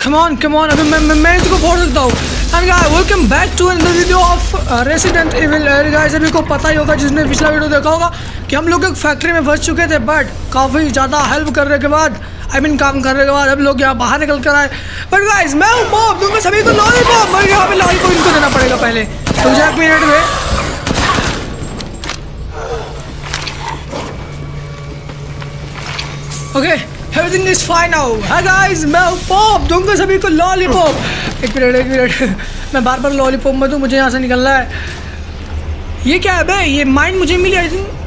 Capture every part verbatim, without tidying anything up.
Come on come on, अभी मैं मैं, मैं इसको फोड़ सकता हूँ। And guys welcome back to another video of Resident Evil. Guys सभी को पता ही होगा जिसने पिछला वीडियो देखा होगा कि हम लोग एक फैक्ट्री में फंस चुके थे, बट काफ़ी ज़्यादा हेल्प करने के बाद आई I मीन mean, काम करने के बाद हम लोग यहाँ बाहर निकल कर आए। बट गाइस मैं हूँ बॉब, दूंगा सभी को लॉलीपॉप, मगर यहाँ पे लॉलीपॉप इनको देना पड़ेगा पहले। तो मुझे एक मिनट में okay everything is fine now. Hi guys मैं हूँ पॉप, दूंगा सभी को लॉलीपॉप। एक मिनट एक मिनट मैं बार बार लॉलीपॉप में दूँ, मुझे यहाँ से निकलना है। ये क्या है बे? ये माइंड मुझे मिली I think.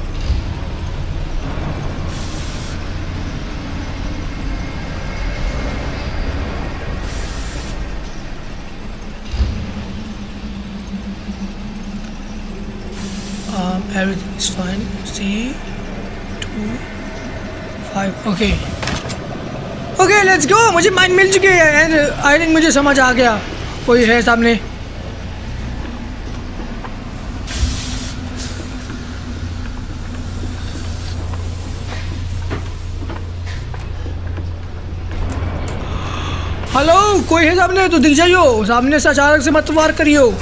Everything is fine. C two five. Okay. Okay, let's go. मुझे माइंड मिल चुकी है एंड आई थिंक मुझे समझ आ गया कोई है सामने। हेलो, कोई है सामने तो दिख जाइयो, सामने से अचानक से मत वार करियो।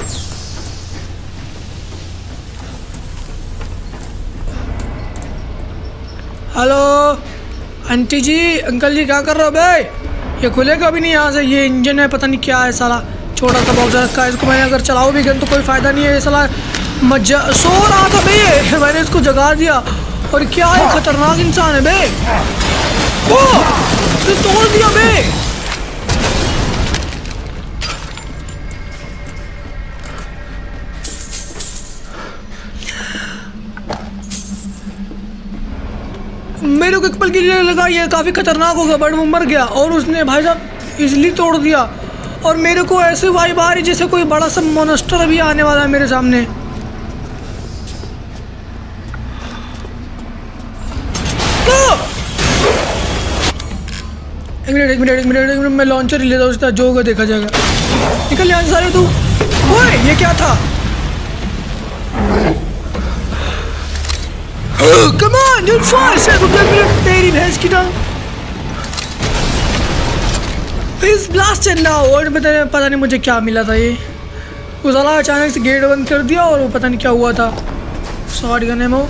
Hello aunty ji, uncle ji क्या कर रहे हो बे? ये खुलेगा भी नहीं यहाँ से, ये इंजन है पता नहीं क्या है साला, छोटा सा बॉक्स रखा है। इसको मैं अगर चलाऊँ भी गन तो कोई फ़ायदा नहीं है। ये साला मजा सो रहा था बे, मैंने इसको जगा दिया। और क्या है, खतरनाक इंसान है बे। ओ तोड़ दिया बे। मेरे को एक पल के लिए लगा ये काफ़ी खतरनाक होगा, बट वो मर गया और उसने भाई साहब इजली तोड़ दिया। और मेरे को ऐसे वाइब आ रही जैसे कोई बड़ा सा मोनस्टर भी आने वाला है मेरे सामने। तो एक मिनट एक मिनट एक मिनट एक मिनट मैं लॉन्चर ही लेता हूँ, उसका जो होगा देखा जाएगा। निकल यहाँ से सारे तू। ओए ये क्या था? Come on, you're fast. तेरी भैंस की टांग is blasted now। और पता नहीं पता नहीं मुझे क्या मिला था। ये वो साला अचानक से गेट बंद कर दिया और वो पता नहीं क्या हुआ था। शॉट गन है वो।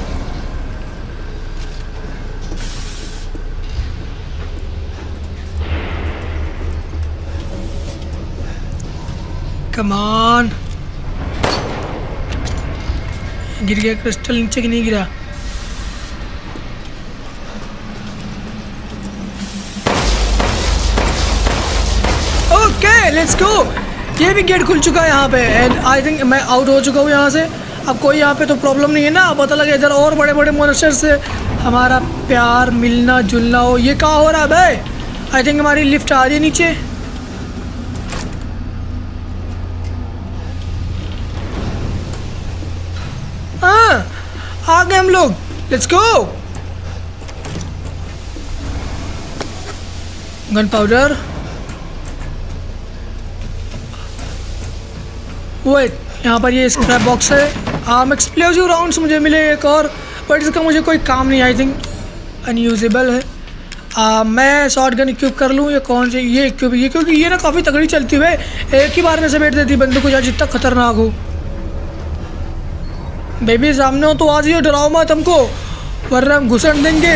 Come on, गिर गया क्रिस्टल नीचे की नहीं गिरा। Let's go. ये भी गेट खुल चुका है यहाँ पे एंड आई थिंक मैं आउट हो चुका हूँ यहाँ से। अब कोई यहाँ पे तो प्रॉब्लम नहीं है ना। पता लगे इधर और बड़े बड़े मोनस्टर से हमारा प्यार मिलना जुलना हो। ये क्या हो रहा है भाई? आई थिंक हमारी लिफ्ट आ रही है नीचे। हाँ आ गए हम लोग, लेट्स गो। गन पाउडर, वो यहाँ पर ये स्क्रैप बॉक्स है। आम एक्सप्लोजिव राउंड्स मुझे मिले एक और, बट इसका मुझे कोई काम नहीं, आई थिंक अनयूजेबल है। आ, मैं शॉर्ट गन इक्विप कर लूँ या कौन से ये इक्विप ये, क्योंकि ये ना काफ़ी तगड़ी चलती है, एक ही बार में समेट देती बंदे को, जितना खतरनाक हो। बेबी सामने हो तो आ जाइए, डराओ मत हमको वरना हम घुसन देंगे।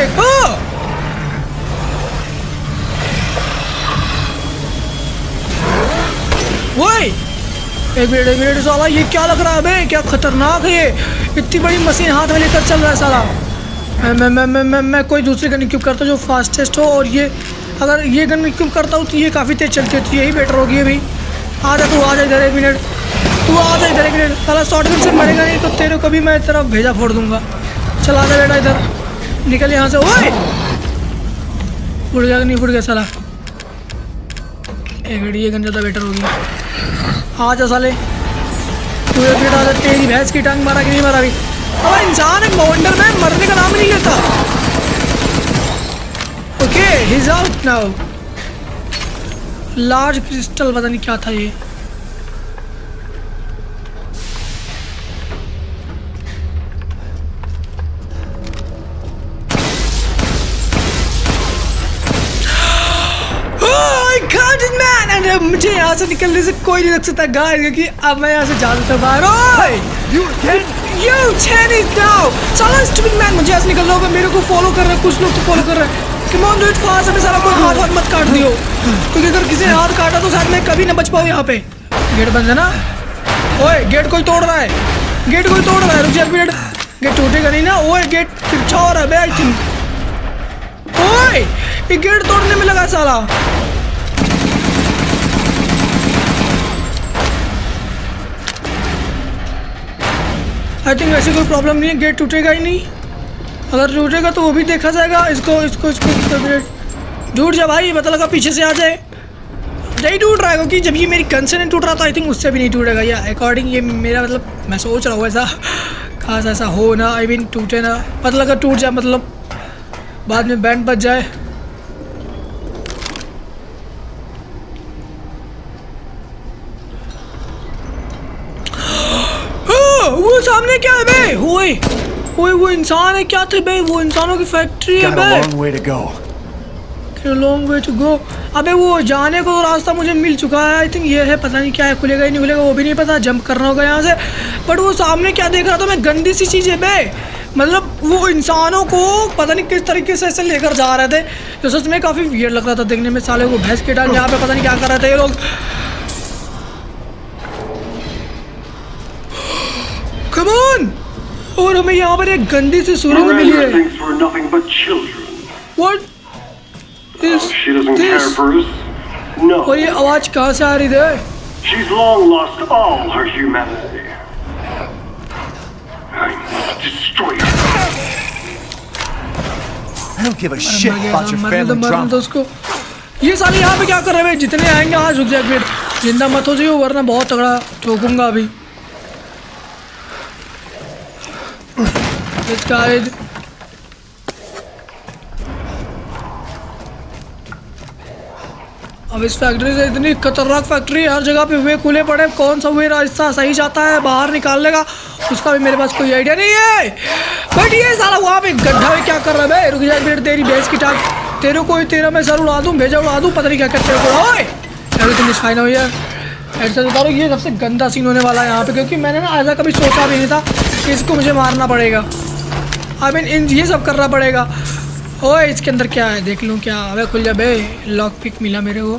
वही एक मिनट एक मिनट साला, ये क्या लग रहा है बे? क्या खतरनाक है ये, इतनी बड़ी मशीन हाथ में लेकर चल रहा है साला। मैं मैं मैं मैं मैं, मैं कोई दूसरी गन इक्विप करता हूँ जो फास्टेस्ट हो। और ये अगर ये गन इक्विप करता हूँ तो ये काफ़ी तेज चलती है, तो यही बेटर होगी भाई। आ जा तू, आ जा इधर एक मिनट, तू आ जा इधर एक मिनट। साला शॉर्ट गन से मरेगा नहीं तो तेरे को भी मैं तेरा भेजा फोड़ दूंगा। चल आ जा बेटा इधर, निकल यहाँ से। ओए फुट गया नहीं फुट गया साला। एक मिनट, ये गन ज़्यादा बेटर होगी। आ जा साले तू एक मिनट आ जा। तेरी भैंस की टांग मारा कि नहीं मारा? भी अब इंसान एक बवंडर में मरने का नाम ही नहीं लेता। Okay he is out now. Large crystal पता नहीं क्या था ये। मुझे यहाँ से निकलने से कोई नहीं रख सकता गाइस, क्योंकि अब मैं यहाँ से जा सकता बाहर। ओए यू यू Chinese now साला स्टूपिड मैन, मुझे यहाँ से निकलना होगा। मेरे को फॉलो कर रहे हैं कुछ लोग, तो फॉलो कर रहे हैं। Come on do it fast, अबे साला कोई हाथ हाथ मत काट दियो, क्योंकि अगर किसी ने हाथ काटा तो शायद मैं कभी ना बच पाऊँ। यहाँ पे गेट बंद है ना? ओए गेट कोई तोड़ रहा है, गेट कोई तोड़ रहा है। रुक जा एक मिनट, गेट टूटेगा नहीं ना? ओए गेट तिरछा हो रहा है आई थिंक। ओए ये गेट तोड़ने में लगा साला। आई थिंक वैसे कोई प्रॉब्लम नहीं है, गेट टूटेगा ही नहीं। अगर टूटेगा तो वो भी देखा जाएगा। इसको इसको इसको, इसको टूट जा भाई, पता लगा पीछे से आ जाए। नहीं टूट रहा है, क्योंकि जब ये मेरी गन से नहीं टूट रहा था आई थिंक उससे भी नहीं टूटेगा। या अकॉर्डिंग ये मेरा मतलब मैं सोच रहा हूँ ऐसा खास ऐसा हो ना, आई मीन टूटे ना, पता लगा टूट जाए, मतलब बाद में बैंड बच जाए। वो सामने क्या है बे? ओए ओए वो इंसान है क्या थे बे? वो इंसानों की फैक्ट्री है बे। Long way to go. अबे वो जाने को रास्ता मुझे मिल चुका है आई थिंक। ये है, पता नहीं क्या है, खुलेगा ही नहीं खुलेगा वो भी नहीं पता। जंप करना होगा यहाँ से। बट वो सामने क्या देख रहा था मैं, गंदी सी चीज़ है बे। मतलब वो इंसानों को पता नहीं किस तरीके से ऐसे लेकर जा रहे थे, जो सच में काफ़ी वियर्ड लग रहा था देखने में। साले को भैंस के डाल यहाँ पे पता नहीं क्या कर रहे थे ये लोग। Come on. और हमें यहाँ पर एक गंदी सी सुरंग मिली है। What? This, this. No. और ये आवाज कहाँ से आ रही है? She's long lost all her humanity. I must destroy her. I don't give a shit about your family drama. उसको ये साले यहाँ पे क्या कर रहे हैं? जितने आएंगे आज रुक जाए, जिंदा मत हो जाइए वरना बहुत तगड़ा ठोकूंगा अभी। Let's guide. अब इस फैक्ट्री से इतनी खतरनाक फैक्ट्री, हर जगह पे वे खुले पड़े, कौन सा वे रास्ता सही जाता है बाहर निकालने का उसका भी मेरे पास कोई आइडिया नहीं है। बट ये साला वहाँ पे गड्ढा में क्या कर रहा है? रुक जा फिर, तेरी भैंस की टांग, तेरे को तेरा मैं सर उड़ा दूँ, भेजा उड़ा दूँ, पता नहीं क्या करते हो। एवरीथिंग इज फाइन हो यार। ऐसा बता रहा हूँ ये सबसे गंदा सीन होने वाला है यहाँ पे, क्योंकि मैंने ना ऐसा कभी सोचा भी नहीं था कि इसको मुझे मारना पड़ेगा। आई मीन इन ये सब करना पड़ेगा। ओए इसके अंदर क्या है देख लूँ क्या? अबे खुल जा बे, लॉक पिक मिला मेरे को।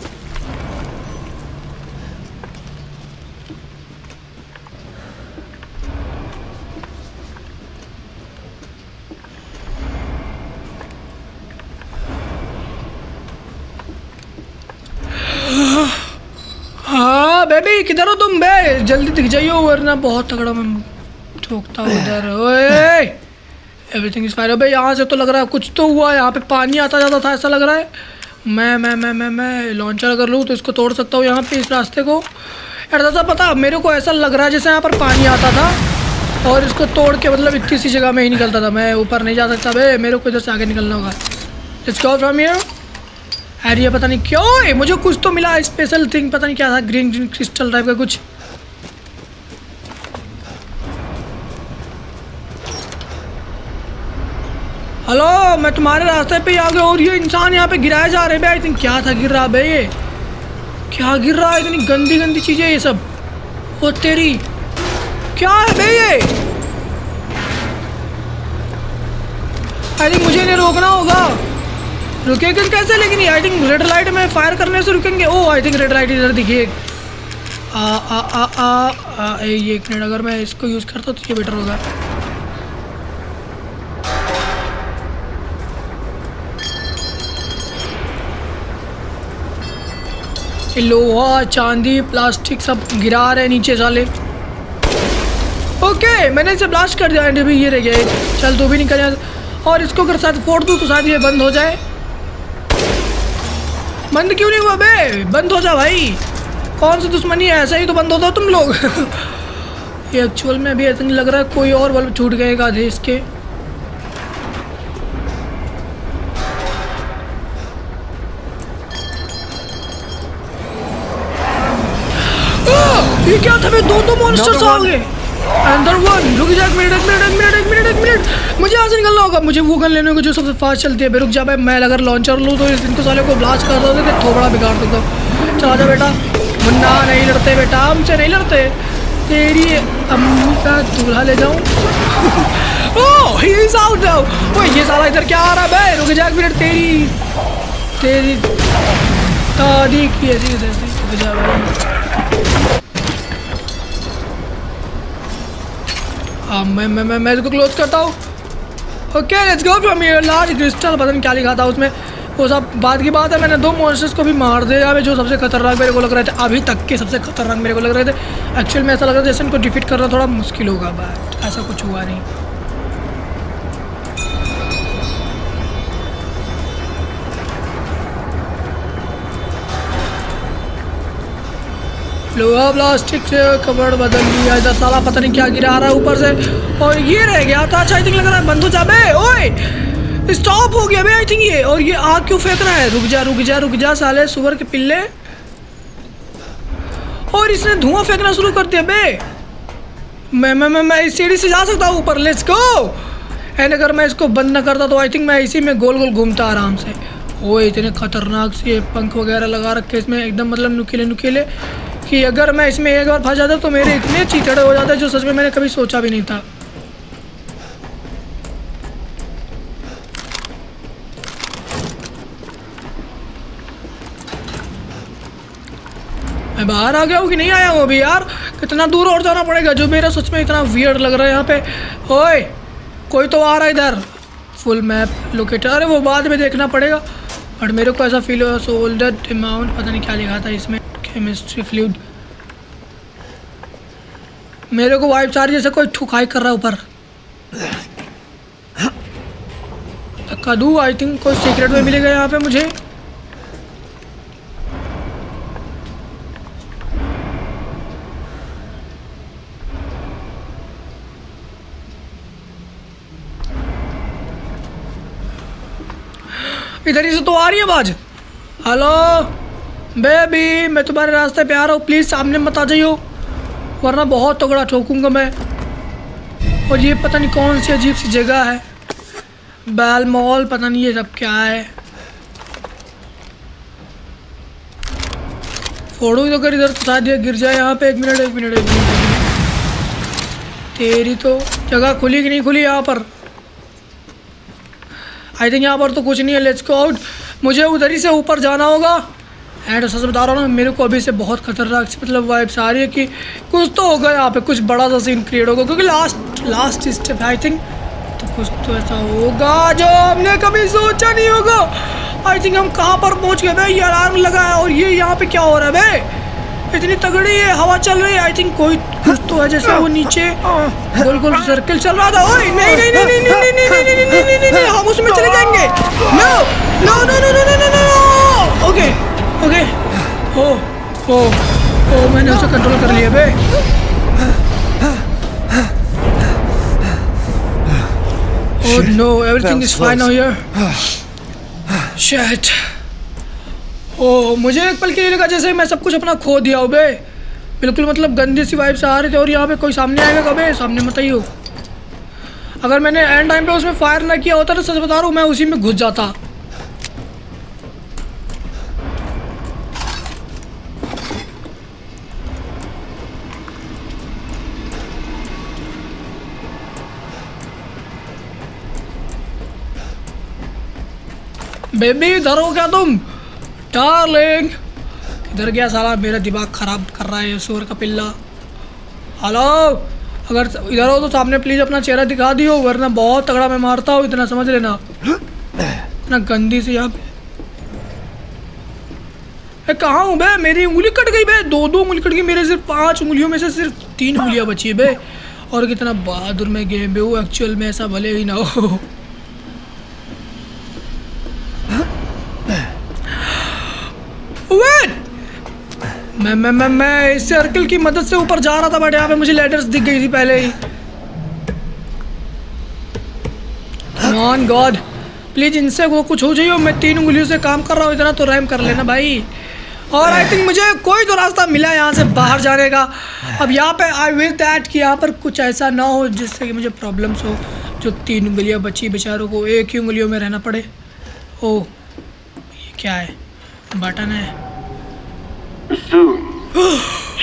हाँ बेबी किधर हो तुम बे? जल्दी दिख जाइयो वरना बहुत तगड़ा मैं ठोकता हूँ उधर। ओए एवरीथिंग इज फाइन। अबे यहाँ से तो लग रहा है कुछ तो हुआ। यहाँ पे पानी आता जाता था ऐसा लग रहा है। मैं मैं मैं मैं मैं लॉन्चर अगर लूँ तो इसको तोड़ सकता हूँ यहाँ पे इस रास्ते को। ऐसा था पता, मेरे को ऐसा लग रहा है जैसे यहाँ पर पानी आता था और इसको तोड़ के मतलब इतनी सी जगह में ही निकलता था। मैं ऊपर नहीं जा सकता बे, मेरे को इधर से आगे निकलना होगा। Let's go from here. अरे ये पता नहीं क्यों मुझे कुछ तो मिला स्पेशल थिंग, पता नहीं क्या था, ग्रीन ग्रीन क्रिस्टल टाइप का कुछ। हेलो मैं तुम्हारे रास्ते पे आ गया और ये इंसान यहाँ पे गिराए जा रहे हैं। आई थिंक क्या था गिर रहा बे? ये क्या गिर रहा है? इतनी गंदी गंदी चीजें ये सब। ओ तेरी क्या है बे ये? आई थिंक मुझे इन्हें रोकना होगा। रुकेंगे कैसे? लेकिन आई थिंक रेड लाइट में फायर करने से रुकेंगे। Oh I think red light इधर दिखिए। आ आ आ आ, आ ए, ये एक मिनट, अगर मैं इसको यूज़ करता तो ये बेटर होगा। लोहा चांदी प्लास्टिक सब गिरा रहे नीचे साले। ओके मैंने इसे ब्लास्ट कर दिया। एंड भी ये रह गया। चल तू भी निकल जा। और इसको अगर साथ फोड़ दूँ तो शायद ये बंद हो जाए। बंद क्यों नहीं हुआ बे? बंद हो जा भाई, कौन सी दुश्मनी है? ऐसा ही तो बंद होता तुम लोग। ये एक्चुअल में अभी ऐसा लग रहा है कोई और बल्ब छूट गएगा आधे इसके। ये क्या था? दो दो मॉन्स्टर्स आ गए। अंदर वन। रुक जा एक मिनट एक मिनट एक मिनट एक मिनट एक मिनट मुझे यहाँ से निकलना होगा। मुझे वो गन लेने को जो सबसे फास्ट चलती है। रुक जा भाई, मैं अगर लॉन्चर लूँ तो इनको साले को ब्लास्ट कर दो, थोड़ा बिगाड़ सकता हूँ। चला जा बेटा। मुन्ना नहीं लड़ते बेटा, हमसे नहीं लड़ते। तेरी अम्मी का दूल्हा ले जाऊं? Oh he is out now. ओए ये साला इधर क्या आ रहा है बे? रुक जा एक मिनट। तेरी तेरी दादी की ऐसी इधर से रुक जा भाई। हाँ मैं मैं मैं मैं इसको क्लोज करता हूँ। Okay let's go from here. Large crystal, पता नहीं क्या लिखा था उसमें, वो सब बात की बात है। मैंने दो मॉन्स्टर्स को भी मार दिया है जो सबसे खतरनाक मेरे को लग रहे थे, अभी तक के सबसे खतरनाक मेरे को लग रहे थे। एक्चुअल में ऐसा लग रहा था जैसे इनको डिफीट करना थोड़ा मुश्किल होगा, बट ऐसा कुछ हुआ नहीं। लोहा प्लास्टिक से कवर बदल लिया। इधर साला पता नहीं क्या गिरा रहा है ऊपर से, और ये रह गया था। अच्छा आई थिंक लग रहा है बंद हो जा बे। ओए स्टॉप हो गया बे आई थिंक ये। और ये आग क्यों फेंक रहा है? रुक जा रुक जा रुक जा साले सुअर के पिल्ले। और इसने धुआं फेंकना शुरू कर दिया बे। मैं मैं मैं मैं इस सीढ़ी से जा सकता हूँ ऊपर। Let's go. एंड अगर मैं इसको बंद न करता तो आई थिंक मैं इसी में गोल गोल घूमता आराम से। ओए इतने खतरनाक से पंख वगैरह लगा रखे इसमें, एकदम मतलब नुकीले नुकीले, कि अगर मैं इसमें एक बार फंस जाता तो मेरे इतने चीतड़े हो जाते जो सच में मैंने कभी सोचा भी नहीं था। मैं बाहर आ गया हूँ कि नहीं आया हूँ अभी यार? कितना दूर और जाना पड़ेगा जो मेरा सच में इतना वियर्ड लग रहा है यहाँ पे। ओए कोई तो आ रहा है इधर। फुल मैप लोकेटर, अरे वो बाद में देखना पड़ेगा, बट मेरे को ऐसा फील हुआ। सोल्डर अमाउंट पता नहीं क्या लिखा था इसमें, केमिस्ट्री फ्लूइड। मेरे को वाइब चार्ज जैसे कोई ठुकाई कर रहा है ऊपर। कदू आई थिंक कोई सीक्रेट में मिलेगा यहाँ पे मुझे। इधर ही से तो आ रही है आवाज। हेलो बेबी, मैं तुम्हारे रास्ते पे आ रहा हूँ, प्लीज़ सामने मत आ जाइयो वरना बहुत तगड़ा ठोकूंगा मैं। और ये पता नहीं कौन सी अजीब सी जगह है, बैल मॉल, पता नहीं ये सब क्या है। फोड़ो तो कर इधर तो शायद ये गिर जाए यहाँ पे। एक मिनट एक मिनट एक मिनट। तेरी तो जगह खुली कि नहीं खुली यहाँ पर? आई थिंक यहाँ पर तो कुछ नहीं है। Let's go out. मुझे उधर ही से ऊपर जाना होगा। एंड सच बता रहा हूँ ना, मेरे को अभी से बहुत खतरनाक सी मतलब वाइब्स आ रही है कि कुछ तो होगा यहाँ पे, कुछ बड़ा सा सीन क्रिएट होगा, क्योंकि last last step I think तो कुछ तो ऐसा होगा जो हमने कभी सोचा नहीं होगा। आई थिंक हम कहाँ पर पहुँच गए भाई? ये अलार्म लगा है और ये यहाँ पे क्या हो रहा है भाई? इतनी तगड़ी है हवा चल रही है। आई थिंक कोई कुछ तो है, जैसे वो नीचे गोल गोल सर्कल चल रहा था। ओए नहीं नहीं नहीं नहीं नहीं नहीं नहीं नहीं नहीं नहीं नहीं नहीं हम उसमें चले जाएंगे। No no no no no no no. Okay okay oh oh oh मैंने उसे कंट्रोल कर लिया बे। Oh no everything is fine now here. Shit. Oh मुझे एक पल के लिए लगा जैसे मैं सब कुछ अपना खो दिया हो बे। बिल्कुल मतलब गंदी सी वाइब्स आ रही थी। और यहाँ पे कोई सामने आएगा कभी? सामने मत आइयो। अगर मैंने एंड टाइम पे उसमें फायर ना किया होता तो सच बता रहा हूँ मैं उसी में घुस जाता। बेबी इधर हो क्या तुम? डार्लिंग इधर गया साला, मेरा दिमाग खराब कर रहा है सुअर का पिल्ला। हेलो अगर इधर हो तो सामने प्लीज अपना चेहरा दिखा दियो, वरना बहुत तगड़ा मैं मारता हूँ, इतना समझ लेना। इतना गंदी से यहाँ पे कहाँ हूँ बे? मेरी उंगली कट गई बे, दो दो उंगली कट गई मेरे। सिर्फ पांच उंगलियों में से सिर्फ तीन उंगलियाँ बची है बे। और कितना बहादुर में गेम बे वो, एक्चुअल में ऐसा भले ही ना हो। मैं मैं मैं मैं इस सर्कल की मदद से ऊपर जा रहा था, बट यहाँ पे मुझे लेटर्स दिख गई थी पहले ही। ऑन गॉड प्लीज इनसे वो कुछ हो जाइए। मैं तीन उंगलियों से काम कर रहा हूँ, इतना तो रहम कर लेना भाई। और आई थिंक मुझे कोई तो रास्ता मिला यहाँ से बाहर जाने का। अब यहाँ पे आई विश दैट कि यहाँ पर कुछ ऐसा ना हो जिससे कि मुझे प्रॉब्लम्स हो। जो तीन उंगलियाँ बची बेचारों को एक ही उंगलियों में रहना पड़े। ओह ये क्या है? बटन है। Soon,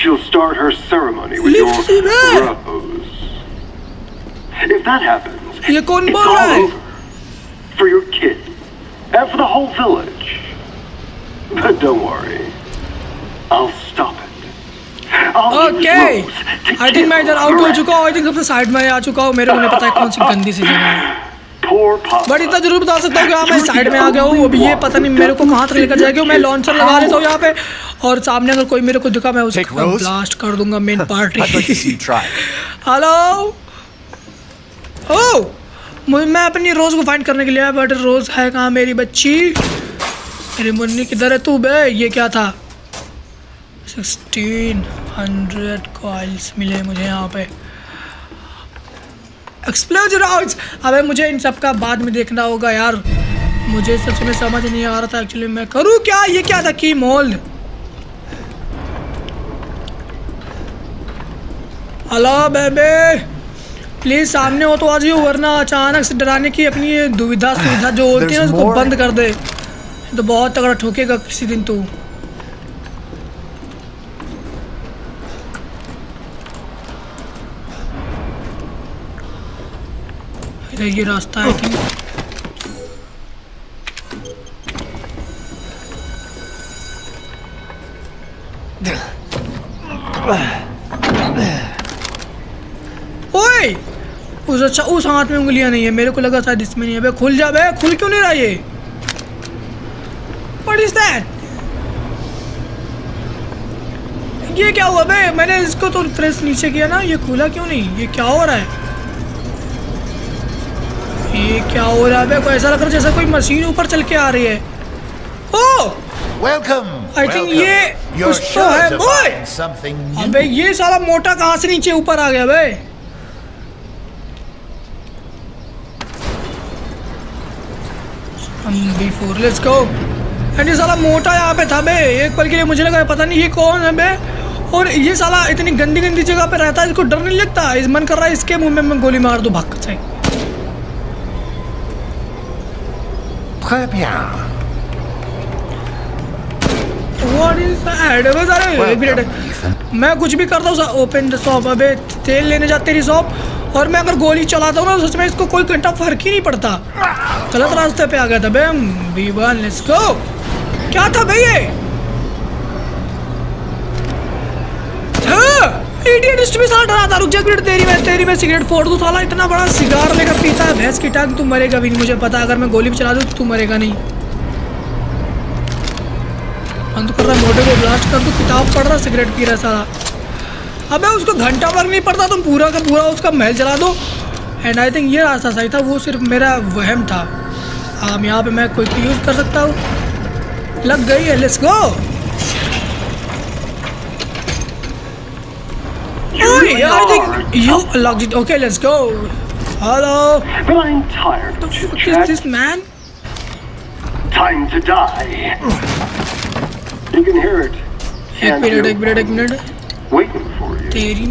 she'll start her ceremony with Lift your me. rose. If that happens, ये कौन it's बोल रहा all है? over for your kid and for the whole village. But don't worry, I'll stop it. I'll use okay Rose to I think मैं इधर kill out हो Miranda. चुका हूँ। आई थिंक सबसे साइड में आ चुका हूँ। मेरे को नहीं पता है कौन सी गंदी सी जगह है, Poor Papa. बट इतना जरूर बता सकता हूँ कि हाँ मैं साइड में आ गया हूँ। अभी ये पता नहीं मेरे को कहाँ तक लेकर जाएगा। मैं लॉन्चर लगा लेता हूँ यहाँ पे, और सामने अगर कोई मेरे को दिखा मैं Take उसको Rose? ब्लास्ट कर दूंगा man I'd like to party. see you try. Hello oh, मुझे मैं अपनी रोज को फाइंड करने के लिए आया, बट रोज है कहाँ मेरी बच्ची? मेरी मुन्नी किधर है तू बे? ये क्या था? सिक्सटीन हंड्रेड कॉइल्स मिले मुझे यहाँ पे। Explosion rounds. अबे मुझे इन सब का बाद में देखना होगा यार, मुझे सच में समझ नहीं आ रहा था एक्चुअली मैं करूँ क्या। ये क्या था? की मोल्ड। हेलो बेबे, प्लीज सामने हो तो आ जाइए, वरना अचानक से डराने की अपनी ये दुविधा सुविधा जो होती है ना उसको बंद कर दे, तो बहुत तगड़ा ठोकेगा किसी दिन तू। इधर ये रास्ता है कि ओए, उस अच्छा उस हाथ में उंगलियां नहीं है, मेरे को लगा शायद इसमें नहीं है। बे खुल जा बे, खुल क्यों नहीं रहा ये? What is that? ये क्या हुआ बे? मैंने इसको तो प्रेस नीचे किया ना, ये खुला क्यों नहीं? ये क्या हो रहा है? ये क्या हो रहा है बे? कोई ऐसा लग रहा है जैसे कोई मशीन ऊपर चल के आ रही है। ओह Welcome. I think welcome. ये You're कुछ तो sure है। to ओए find something new. अबे ये साला मोटा कहाँ से नीचे ऊपर आ गया बे? हम B four let's go. And ये साला मोटा यहाँ पे था बे, एक पल के लिए मुझे लगा पता नहीं ये कौन है बे। और ये साला इतनी गंदी गंदी जगह पे रहता है, इसको डर नहीं लगता? इस मन कर रहा है इसके मुंह में मैं गोली मार दूं भाग से। Très bien. What is that? बे सारे एक मिनट, मैं कुछ भी करता हूँ। Open the shop. अबे तेल लेने जा तेरी शॉप, और मैं अगर गोली चलाता हूँ ना सच में इसको कोई घंटा फर्क ही नहीं पड़ता। गलत रास्ते पे आ गया था बे हम। B one let's go. क्या था बे ये? इडियट इस्ट भी साला डरा था। रुक जा एक मिनट, तेरी मैं तेरी मैं सिगरेट फोड़ दूँ। साला इतना बड़ा सिगार लेकर पीता है भैंस की टांग। तू मरेगा भी नहीं, मुझे पता। अगर मैं गोली भी चला दूँ तो तू मरेगा नहीं। बंद कर रहा है, मोटे को ब्लास्ट कर दूँ। किताब पढ़ रहा, सिगरेट पी रहा है साला। अबे उसको घंटा भर नहीं पड़ता, तुम पूरा का पूरा उसका महल जला दो। एंड आई थिंक ये रास्ता सही था, वो सिर्फ मेरा वहम था। अब यहाँ पे मैं कोई यूज़ कर सकता हूँ। लग गई है, let's go. I think you locked it. Okay let's go. Hello, But I'm tired of what is chit-chat. This man? Time to die. You can hear it. एक Can't मिनट you? एक minute एक minute Waiting for you. तेरी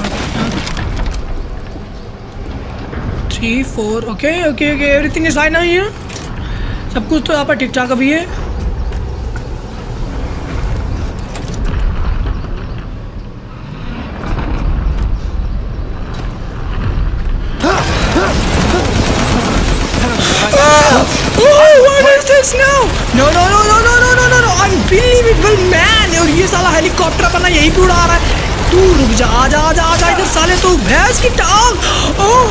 three four. Okay okay okay, everything is fine here. सब कुछ तो यहाँ पर ठीक ठाक अभी है। What is this now? No no no no no no no no no! Unbelievable man! और ये साला हेलीकॉप्टर अपना यही पे उड़ा रहा है। तू रुक जा, आजा आजा आजा इधर साले, तू भैंस की टांग। Oh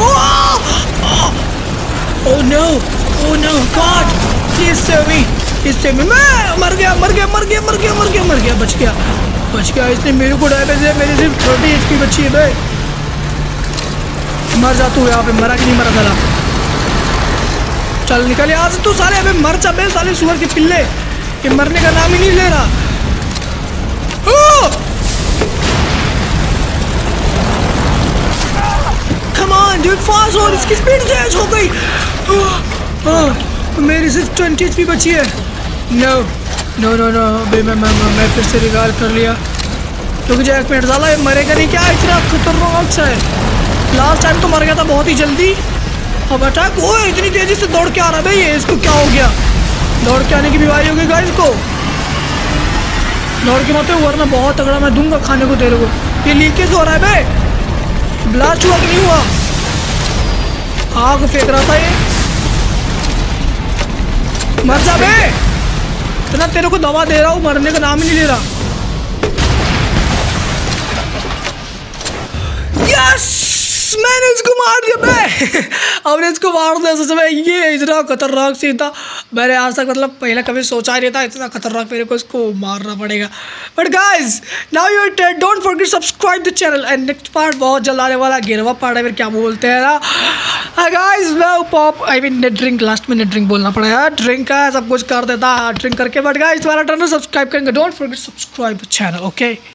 oh no oh no god, please save me, please save me. मैं मर गया मर गया मर गया मर गया मर गया मर गया बच गया बच गया। इसने मेरे को डैमेज है, मेरी सिर्फ थर्टी एच पी बची है बे। मर जा तू, यहाँ पे मरा कि नहीं मरा साला? चल निकल यहाँ से तू साले। अबे मर जा बे साले सुअर के पिल्ले, ये मरने का नाम ही नहीं ले रहा। कम ऑन डूड, फास्ट हो, इसकी स्पीड तेज हो गई। मेरी सिर्फ ट्वेंटी एचपी बची है। नो नो नो नो बे, मैं मैं मैं फिर से रिगाल कर लिया। रुक जा एक मिनट, साला ये मरेगा नहीं क्या? इतना खतरनाक सा है। लास्ट टाइम तो मर गया था बहुत ही जल्दी। अब अटैक। ओए इतनी तेजी से दौड़ के आ रहा है भाई ये, इसको क्या हो गया? दौड़ के आने की बीमारी हो गई गाइस को। दौड़ के मत वरना बहुत तगड़ा मैं दूंगा खाने को तेरे को। ये लीकेज हो रहा है बे, ब्लास्ट हुआ कि नहीं हुआ? आग फेंक रहा था ये, मर जा बे। इतना तेरे को दवा दे रहा हूँ, मरने का नाम ही नहीं ले रहा। यस मैंने इसको मार दिया बे। हमने इसको मार दिया सच में। ये इतना खतरनाक सीन था, मैंने आज तक मतलब पहले कभी सोचा ही नहीं था इतना खतरनाक मेरे को इसको मारना पड़ेगा। But guys now you are don't forget subscribe the channel and next part बहुत जल्द आने वाला। गिरवा पार्ट है फिर क्या बोलते हैं ना गाइज, मैं Pop I mean net drink, लास्ट में नेट ड्रिंक बोलना पड़ेगा। ड्रिंक का सब कुछ कर देता ड्रिंक करके। बट गाइज तुम्हारा टर्न सब्सक्राइब करेंगे, don't forget subscribe the channel okay.